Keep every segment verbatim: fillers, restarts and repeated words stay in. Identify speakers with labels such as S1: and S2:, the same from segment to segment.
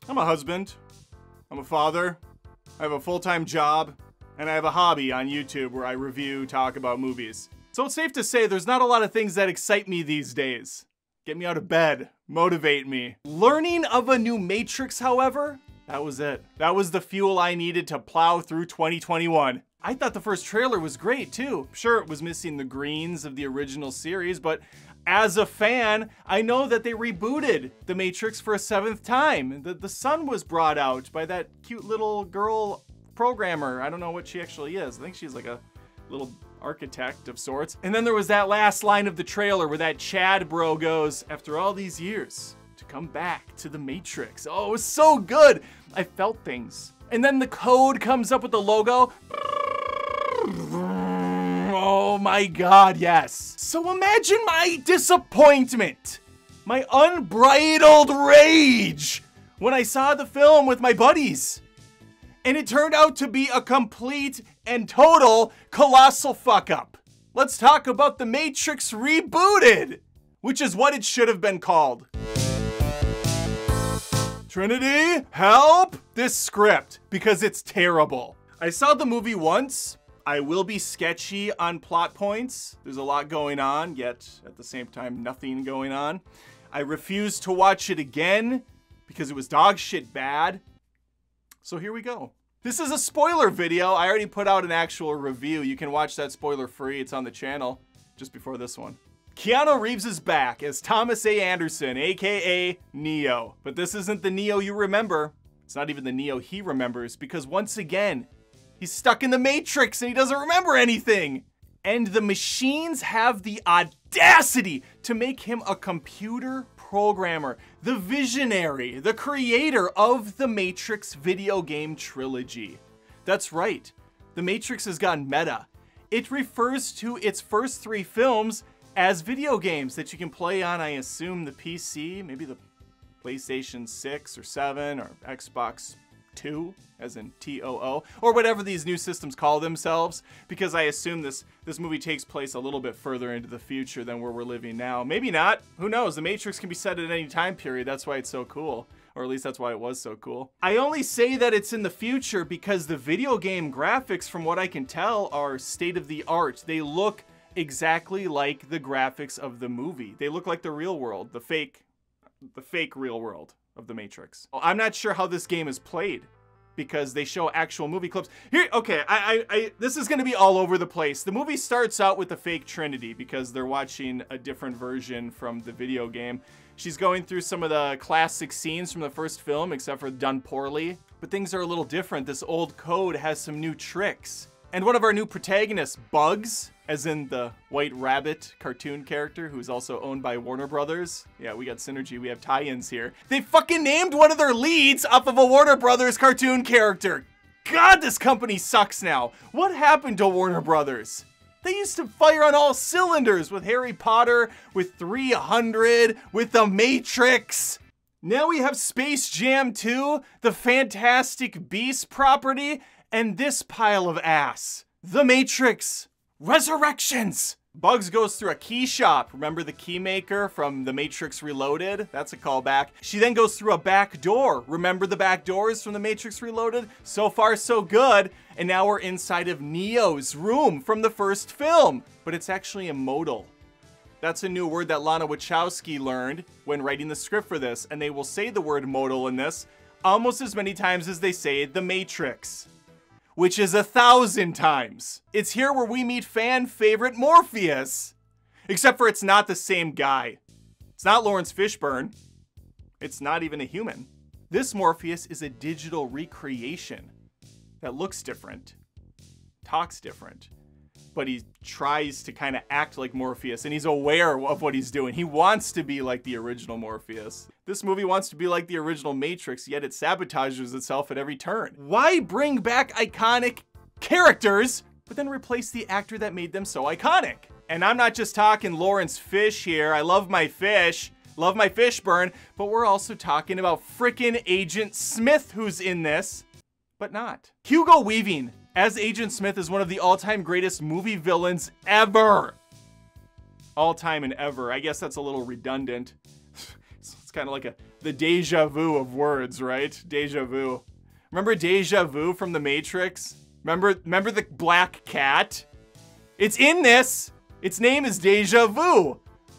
S1: I'm a husband. I'm a father. I have a full-time job. And I have a hobby on YouTube where I review, talk about movies. So it's safe to say there's not a lot of things that excite me these days. Get me out of bed, motivate me. Learning of a new Matrix, however, that was it. That was the fuel I needed to plow through twenty twenty-one. I thought the first trailer was great too. Sure, it was missing the greens of the original series, but as a fan, I know that they rebooted the Matrix for a seventh time. The, the son was brought out by that cute little girl programmer. I don't know what she actually is. I think she's like a little architect of sorts. And then there was that last line of the trailer where that Chad bro goes, after all these years, to come back to the Matrix. Oh, it was so good. I felt things. And then the code comes up with the logo. Oh my God, yes. So imagine my disappointment, my unbridled rage when I saw the film with my buddies. And it turned out to be a complete and total colossal fuck up. Let's talk about The Matrix Rebooted, which is what it should have been called. Trinity, help this script, because it's terrible. I saw the movie once. I will be sketchy on plot points. There's a lot going on, yet at the same time, nothing going on. I refuse to watch it again because it was dog shit bad. So here we go. This is a spoiler video. I already put out an actual review. You can watch that spoiler free. It's on the channel just before this one. Keanu Reeves is back as Thomas A. Anderson, aka Neo. But this isn't the Neo you remember. It's not even the Neo he remembers, because once again, he's stuck in the Matrix and he doesn't remember anything. And the machines have the audacity to make him a computer programmer, the visionary, the creator of the Matrix video game trilogy. That's right, the Matrix has gone meta. It refers to its first three films as video games that you can play on, I assume, the P C, maybe the PlayStation six or seven or Xbox two, as in T O O, or whatever these new systems call themselves, because I assume this this movie takes place a little bit further into the future than where we're living now. Maybe not. Who knows? The Matrix can be set at any time period. That's why it's so cool. Or at least that's why it was so cool. I only say that it's in the future because the video game graphics, from what I can tell, are state of the art. They look exactly like the graphics of the movie. They look like the real world, the fake, the fake real world of the Matrix. I'm not sure how this game is played because they show actual movie clips. Here, okay, I, I, I this is gonna be all over the place. The movie starts out with the fake Trinity because they're watching a different version from the video game. She's going through some of the classic scenes from the first film, except for done poorly. But things are a little different. This old code has some new tricks. And one of our new protagonists, Bugs, as in the White Rabbit cartoon character, who's also owned by Warner Brothers. Yeah, we got synergy, we have tie-ins here. They fucking named one of their leads off of a Warner Brothers cartoon character. God, this company sucks now. What happened to Warner Brothers? They used to fire on all cylinders with Harry Potter, with three hundred, with The Matrix. Now we have Space Jam two, the Fantastic Beasts property, and this pile of ass. The Matrix Resurrections. Bugs goes through a key shop. Remember the key maker from The Matrix Reloaded? That's a callback. She then goes through a back door. Remember the back doors from The Matrix Reloaded? So far, so good. And now we're inside of Neo's room from the first film. But it's actually a modal. That's a new word that Lana Wachowski learned when writing the script for this. And they will say the word modal in this almost as many times as they say The Matrix, which is a thousand times. It's here where we meet fan favorite Morpheus. Except for it's not the same guy. It's not Lawrence Fishburne. It's not even a human. This Morpheus is a digital recreation that looks different, talks different, but he tries to kind of act like Morpheus, and he's aware of what he's doing. He wants to be like the original Morpheus. This movie wants to be like the original Matrix, yet it sabotages itself at every turn. Why bring back iconic characters, but then replace the actor that made them so iconic? And I'm not just talking Lawrence Fish here. I love my fish, love my Fishburne, but we're also talking about frickin' Agent Smith, who's in this, but not. Hugo Weaving as Agent Smith is one of the all-time greatest movie villains ever. All time and ever. I guess that's a little redundant. So let's It's kind of like a the deja vu of words, right? Deja vu. Remember deja vu from The Matrix? Remember, remember the black cat? It's in this. Its name is Deja Vu.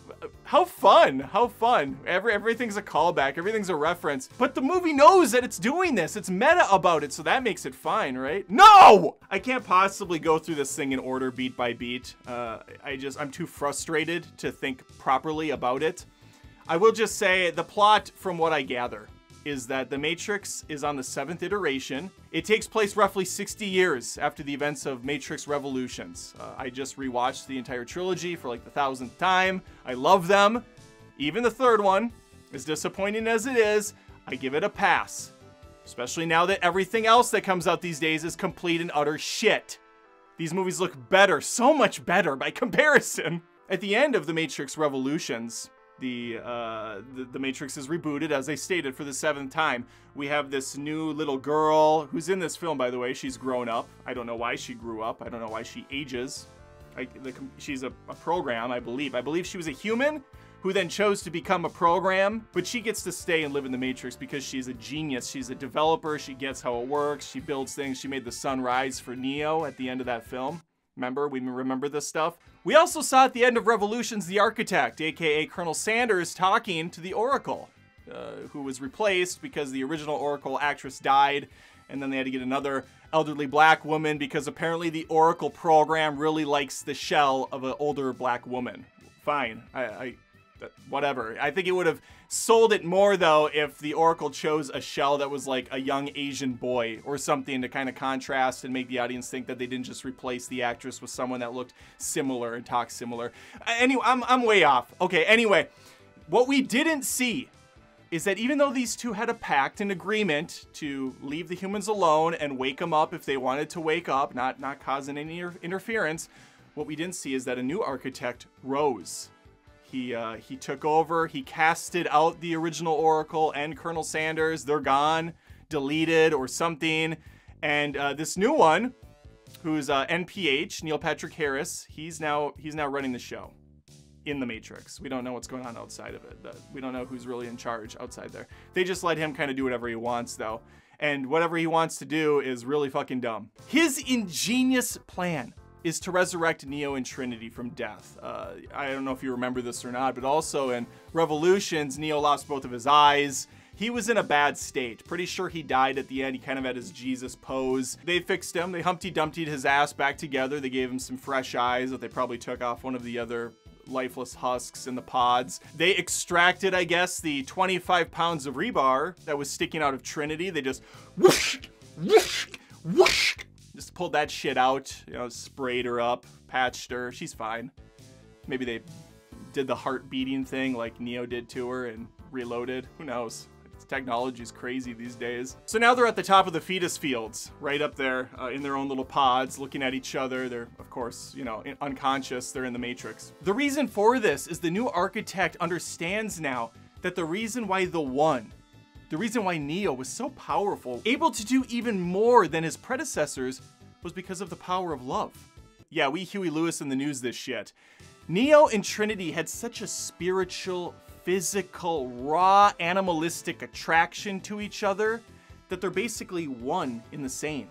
S1: How fun, how fun. Every, everything's a callback, everything's a reference. But the movie knows that it's doing this. It's meta about it, so that makes it fine, right? No! I can't possibly go through this thing in order beat by beat. Uh, I just, I'm too frustrated to think properly about it. I will just say the plot, from what I gather, is that The Matrix is on the seventh iteration. It takes place roughly sixty years after the events of Matrix Revolutions. Uh, I just rewatched the entire trilogy for like the thousandth time. I love them. Even the third one, as disappointing as it is, I give it a pass. Especially now that everything else that comes out these days is complete and utter shit. These movies look better, so much better by comparison. At the end of The Matrix Revolutions, The, uh, the, the Matrix is rebooted, as I stated, for the seventh time. We have this new little girl who's in this film, by the way. She's grown up. I don't know why she grew up. I don't know why she ages. I, the, she's a, a program, I believe. I believe she was a human who then chose to become a program, but she gets to stay and live in the Matrix because she's a genius. She's a developer. She gets how it works. She builds things. She made the sun rise for Neo at the end of that film. Remember? We remember this stuff. We also saw at the end of Revolutions the Architect, aka Colonel Sanders, talking to the Oracle, uh, who was replaced because the original Oracle actress died, and then they had to get another elderly black woman because apparently the Oracle program really likes the shell of an older black woman. Fine. I... I whatever. I think it would have sold it more, though, if the Oracle chose a shell that was like a young Asian boy or something to kind of contrast and make the audience think that they didn't just replace the actress with someone that looked similar and talked similar. Anyway, I'm, I'm way off. Okay, anyway, what we didn't see is that even though these two had a pact, an agreement to leave the humans alone and wake them up if they wanted to wake up, not, not causing any interference, what we didn't see is that a new architect rose. He, uh, he took over, he casted out the original Oracle and Colonel Sanders. They're gone, deleted or something. And uh, this new one, who's uh, N P H, Neil Patrick Harris, he's now, he's now running the show in the Matrix. We don't know what's going on outside of it. We don't know who's really in charge outside there. They just let him kind of do whatever he wants, though. And whatever he wants to do is really fucking dumb. His ingenious plan is to resurrect Neo and Trinity from death. Uh, I don't know if you remember this or not, but also in Revolutions, Neo lost both of his eyes. He was in a bad state. Pretty sure he died at the end. He kind of had his Jesus pose. They fixed him. They Humpty Dumptied his ass back together. They gave him some fresh eyes that they probably took off one of the other lifeless husks in the pods. They extracted, I guess, the twenty-five pounds of rebar that was sticking out of Trinity. They just whoosh, whoosh, whoosh. Just pulled that shit out, you know, sprayed her up, patched her. She's fine. Maybe they did the heart beating thing like Neo did to her and reloaded. Who knows? Technology's crazy these days. So now they're at the top of the fetus fields, right up there uh, in their own little pods, looking at each other. They're, of course, you know, unconscious. They're in the Matrix. The reason for this is the new architect understands now that the reason why the One, the reason why Neo was so powerful, able to do even more than his predecessors, was because of the power of love. Yeah, we Huey Lewis in the news this shit. Neo and Trinity had such a spiritual, physical, raw, animalistic attraction to each other that they're basically one in the same.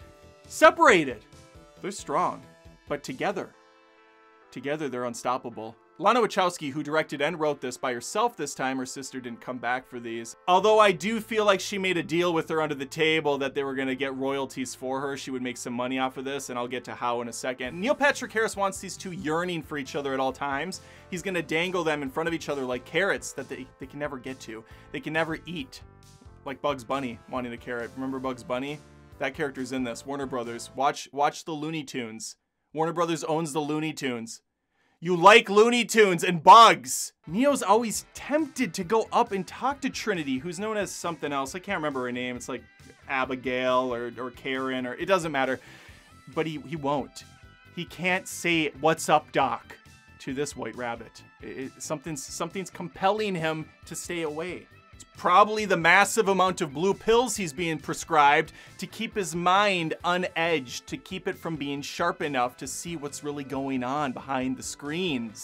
S1: Separated, they're strong, but together, together they're unstoppable. Lana Wachowski, who directed and wrote this by herself this time, her sister didn't come back for these. Although I do feel like she made a deal with her under the table that they were gonna get royalties for her. She would make some money off of this, and I'll get to how in a second. Neil Patrick Harris wants these two yearning for each other at all times. He's gonna dangle them in front of each other like carrots that they, they can never get to. They can never eat. Like Bugs Bunny wanting a carrot. Remember Bugs Bunny? That character's in this. Warner Brothers. Watch, watch the Looney Tunes. Warner Brothers owns the Looney Tunes. You like Looney Tunes and Bugs. Neo's always tempted to go up and talk to Trinity, who's known as something else. I can't remember her name. It's like Abigail or, or Karen, or it doesn't matter. But he, he won't. He can't say, "What's up, Doc?" to this White Rabbit. It, it, something's, something's compelling him to stay away. It's probably the massive amount of blue pills he's being prescribed to keep his mind unedged, to keep it from being sharp enough to see what's really going on behind the screens.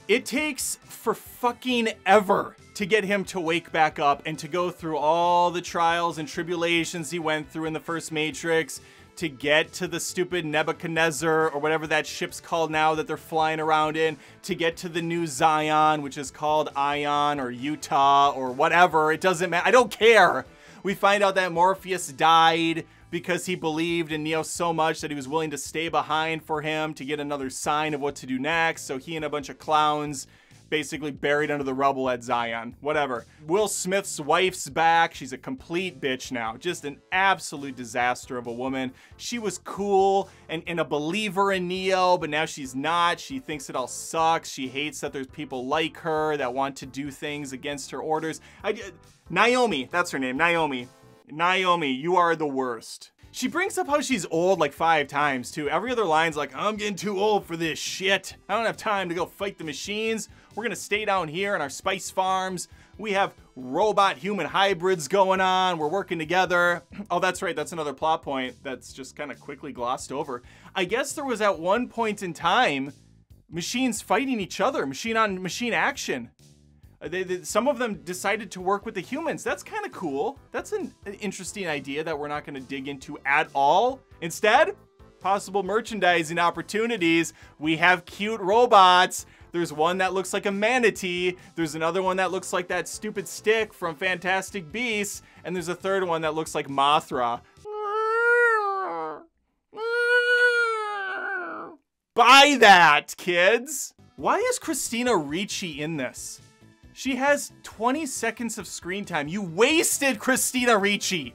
S1: It takes for fucking ever to get him to wake back up and to go through all the trials and tribulations he went through in the first Matrix to get to the stupid Nebuchadnezzar or whatever that ship's called now that they're flying around in, to get to the new Zion, which is called Ion or Utah or whatever. It doesn't matter. I don't care. We find out that Morpheus died because he believed in Neo so much that he was willing to stay behind for him to get another sign of what to do next. So he and a bunch of clowns basically buried under the rubble at Zion. Whatever. Will Smith's wife's back. She's a complete bitch now. Just an absolute disaster of a woman. She was cool and, and a believer in Neo, but now she's not. She thinks it all sucks. She hates that there's people like her that want to do things against her orders. I, Naomi, that's her name, Naomi. Naomi, you are the worst. She brings up how she's old like five times too. Every other line's like, I'm getting too old for this shit. I don't have time to go fight the machines. We're gonna stay down here in our spice farms. We have robot human hybrids going on. We're working together. Oh, that's right. That's another plot point that's just kind of quickly glossed over. I guess there was at one point in time, machines fighting each other, machine on machine action. They, they, some of them decided to work with the humans. That's kind of cool. That's an, an interesting idea that we're not going to dig into at all. Instead, possible merchandising opportunities. We have cute robots. There's one that looks like a manatee. There's another one that looks like that stupid stick from Fantastic Beasts. And there's a third one that looks like Mothra. Buy that, kids. Why is Christina Ricci in this? She has twenty seconds of screen time. You wasted Christina Ricci.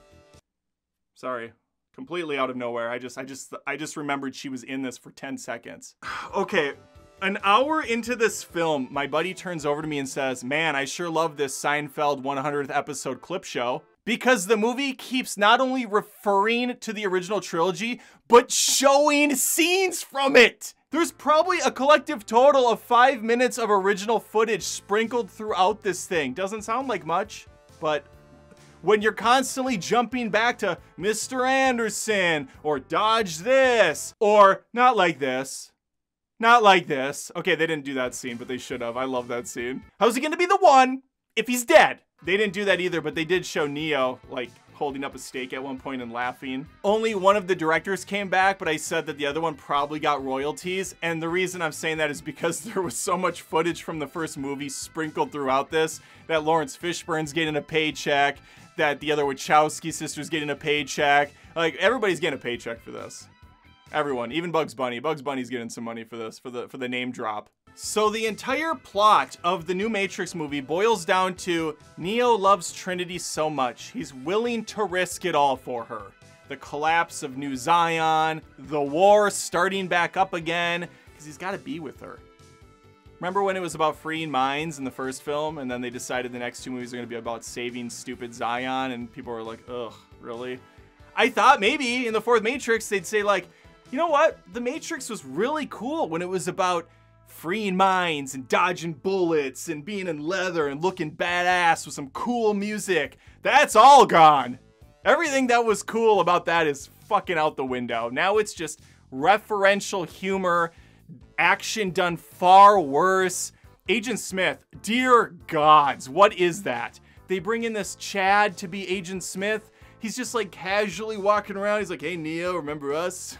S1: Sorry, completely out of nowhere. I just, I just, I just remembered she was in this for ten seconds. Okay, an hour into this film, my buddy turns over to me and says, man, I sure love this Seinfeld one hundredth episode clip show. Because the movie keeps not only referring to the original trilogy, but showing scenes from it. There's probably a collective total of five minutes of original footage sprinkled throughout this thing. Doesn't sound like much, but when you're constantly jumping back to Mister Anderson, or dodge this, or not like this, not like this. Okay, they didn't do that scene, but they should have. I love that scene. How's he gonna be the one if he's dead? They didn't do that either, but they did show Neo, like, holding up a steak at one point and laughing. Only one of the directors came back, but I said that the other one probably got royalties. And the reason I'm saying that is because there was so much footage from the first movie sprinkled throughout this that Lawrence Fishburne's getting a paycheck, that the other Wachowski sisters getting a paycheck. Like, everybody's getting a paycheck for this. Everyone, even Bugs Bunny. Bugs Bunny's getting some money for this, for the, for the name drop. So the entire plot of the new Matrix movie boils down to Neo loves Trinity so much, he's willing to risk it all for her. The collapse of New Zion, the war starting back up again, because he's got to be with her. Remember when it was about freeing minds in the first film, and then they decided the next two movies are going to be about saving stupid Zion, and people were like, ugh, really? I thought maybe in the fourth Matrix they'd say like, you know what? The Matrix was really cool when it was about freeing minds and dodging bullets and being in leather and looking badass with some cool music. That's all gone. Everything that was cool about that is fucking out the window. Now it's just referential humor, action done far worse. Agent Smith, dear gods, what is that? They bring in this Chad to be Agent Smith. He's just like casually walking around. He's like, hey Neo, remember us?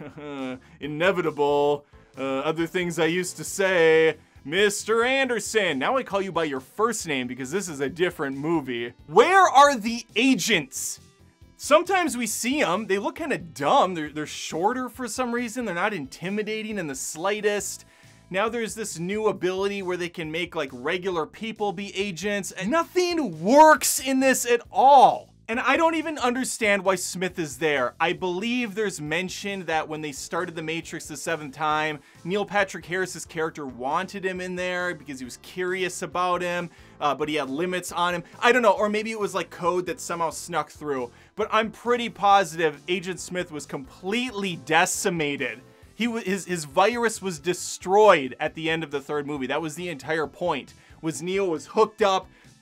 S1: Inevitable. Uh, other things I used to say, Mister Anderson. Now I call you by your first name because this is a different movie. Where are the agents? Sometimes we see them, they look kind of dumb. They're, they're shorter for some reason. They're not intimidating in the slightest. Now there's this new ability where they can make like regular people be agents, and nothing works in this at all. And I don't even understand why Smith is there. I believe there's mention that when they started The Matrix the seventh time, Neil Patrick Harris's character wanted him in there because he was curious about him, uh, but he had limits on him. I don't know, or maybe it was like code that somehow snuck through. But I'm pretty positive Agent Smith was completely decimated. He was, his, his virus was destroyed at the end of the third movie. That was the entire point, was Neo was hooked up,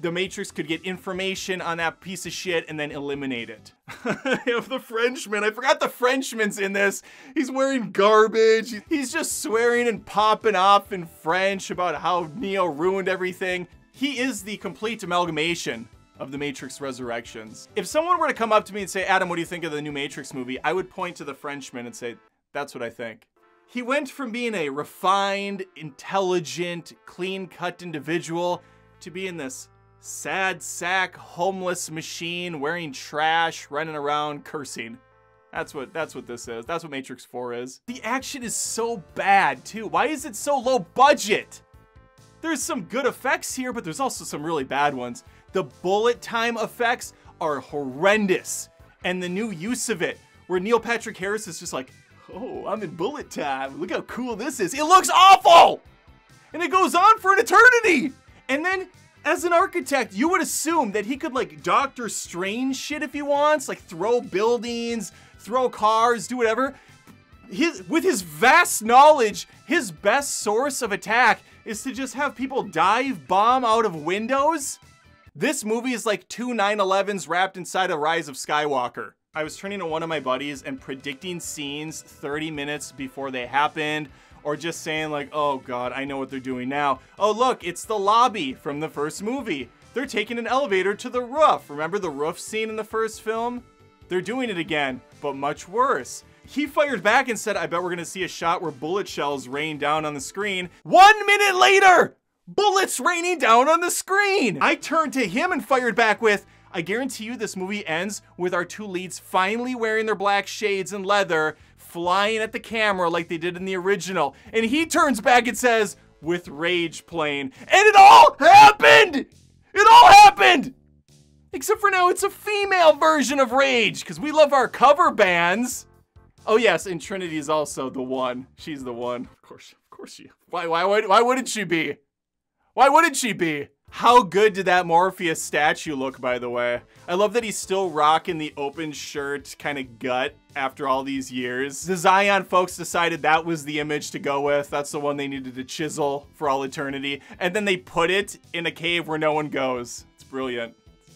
S1: the Matrix could get information on that piece of shit and then eliminate it. I have the Frenchman. I forgot the Frenchman's in this. He's wearing garbage. He's just swearing and popping off in French about how Neo ruined everything. He is the complete amalgamation of the Matrix Resurrections. If someone were to come up to me and say, Adam, what do you think of the new Matrix movie? I would point to the Frenchman and say, that's what I think. He went from being a refined, intelligent, clean-cut individual to being this sad sack, homeless machine wearing trash, running around, cursing. That's what that's what this is. That's what Matrix four is. The action is so bad, too. Why is it so low budget? There's some good effects here, but there's also some really bad ones. The bullet time effects are horrendous. And the new use of it, where Neil Patrick Harris is just like, oh, I'm in bullet time. Look how cool this is. It looks awful! And it goes on for an eternity! And then, as an architect, you would assume that he could, like, Doctor Strange shit if he wants, like throw buildings, throw cars, do whatever. His, with his vast knowledge, his best source of attack is to just have people dive bomb out of windows. This movie is like two nine elevens wrapped inside a Rise of Skywalker. I was turning to one of my buddies and predicting scenes thirty minutes before they happened, or just saying like, oh God, I know what they're doing now. Oh look, it's the lobby from the first movie. They're taking an elevator to the roof. Remember the roof scene in the first film? They're doing it again, but much worse. He fired back and said, I bet we're gonna see a shot where bullet shells rain down on the screen. One minute later, bullets raining down on the screen. I turned to him and fired back with, I guarantee you this movie ends with our two leads finally wearing their black shades and leather, flying at the camera like they did in the original. And he turns back and says, with rage playing. And it all happened! It all happened! Except for now it's a female version of Rage, because we love our cover bands. Oh yes, and Trinity is also the one. She's the one. Of course, of course she. Why, why, why, why wouldn't she be? Why wouldn't she be? How good did that Morpheus statue look, by the way? I love that he's still rocking the open shirt kind of gut after all these years. The Zion folks decided that was the image to go with. That's the one they needed to chisel for all eternity. And then they put it in a cave where no one goes. It's brilliant.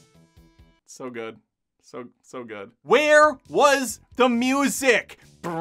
S1: So good. So, so good. Where was the music?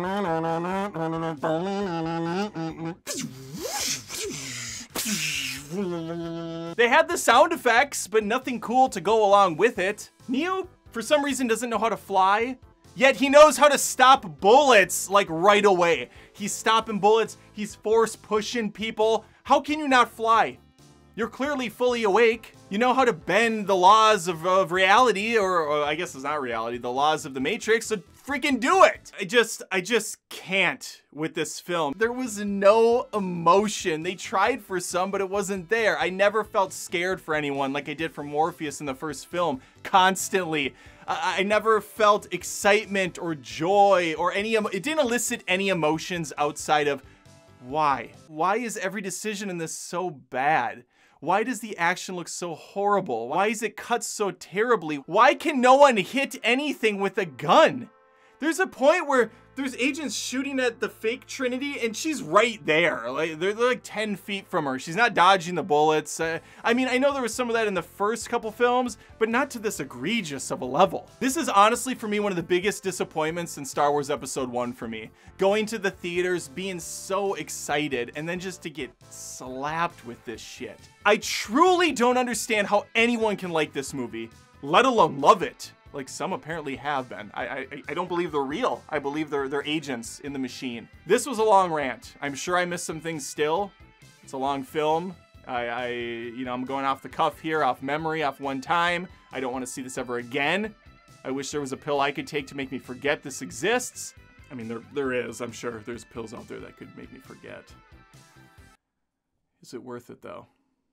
S1: They had the sound effects, but nothing cool to go along with it. Neo, for some reason, doesn't know how to fly, yet he knows how to stop bullets, like, right away. He's stopping bullets, he's force pushing people. How can you not fly? You're clearly fully awake. You know how to bend the laws of, of reality, or, or I guess it's not reality, the laws of the Matrix, so freaking do it. I just, I just can't with this film. There was no emotion. They tried for some, but it wasn't there. I never felt scared for anyone like I did for Morpheus in the first film, constantly. I, I never felt excitement or joy or any, it didn't elicit any emotions outside of why? Why is every decision in this so bad? Why does the action look so horrible? Why is it cut so terribly? Why can no one hit anything with a gun? There's a point where there's agents shooting at the fake Trinity and she's right there. Like they're, they're like ten feet from her. She's not dodging the bullets. Uh, I mean, I know there was some of that in the first couple films, but not to this egregious of a level. This is honestly for me one of the biggest disappointments in Star Wars Episode one for me. Going to the theaters, being so excited, and then just to get slapped with this shit. I truly don't understand how anyone can like this movie, let alone love it. Like some apparently have been. I, I I don't believe they're real. I believe they're they're agents in the machine. This was a long rant. I'm sure I missed some things still. It's a long film. I, I you know, I'm going off the cuff here, off memory, off one time. I don't want to see this ever again. I wish there was a pill I could take to make me forget this exists. I mean, there there is. I'm sure there's pills out there that could make me forget. Is it worth it though?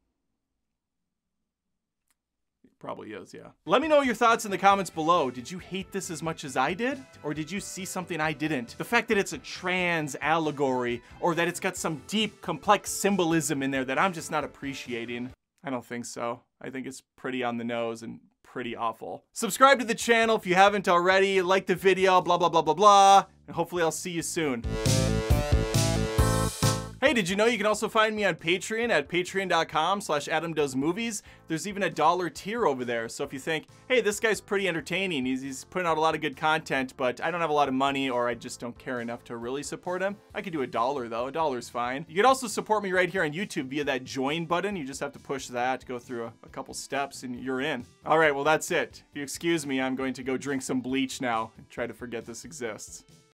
S1: Probably is, yeah. Let me know your thoughts in the comments below. Did you hate this as much as I did? Or did you see something I didn't? The fact that it's a trans allegory, or that it's got some deep, complex symbolism in there that I'm just not appreciating. I don't think so. I think it's pretty on the nose and pretty awful. Subscribe to the channel if you haven't already. Like the video, blah, blah, blah, blah, blah. And hopefully I'll see you soon. Hey, Hey, did you know you can also find me on Patreon at patreon.com slash adamdoesmovies? There's even a dollar tier over there. So if you think, hey, this guy's pretty entertaining, he's, he's putting out a lot of good content, but I don't have a lot of money or I just don't care enough to really support him, I could do a dollar though. A dollar's fine. You can also support me right here on YouTube via that join button. You just have to push that, go through a, a couple steps, and you're in. All right, well, that's it. If you excuse me, I'm going to go drink some bleach now and try to forget this exists.